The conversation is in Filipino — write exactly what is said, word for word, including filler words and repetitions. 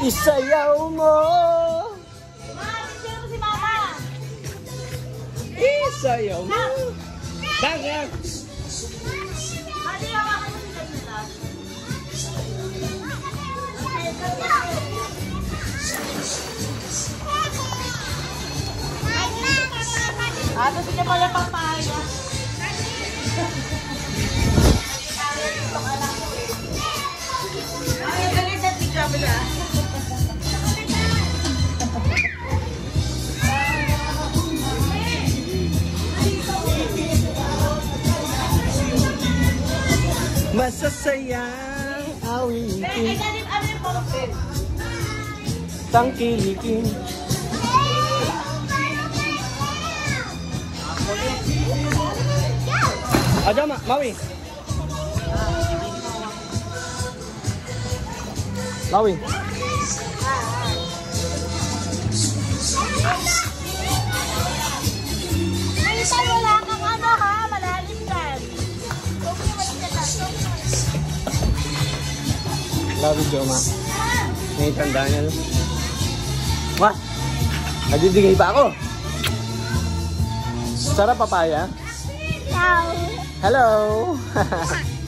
Isayaw mo. Sino si Mama? Isayaw mo. Bakit? Hadi ako ako si Jamila. Ato sige pala papaya. Ay, galit na si Jamila. Masasayang awitin, tangkilikin. Aja mak, Mawi. Mawi. Ay, wala kang ano ha, malalim kan. Love you, ma. May tanda niya. Wah! Nagdidigay pa ako. Sarap papaya. Ciao. Hello.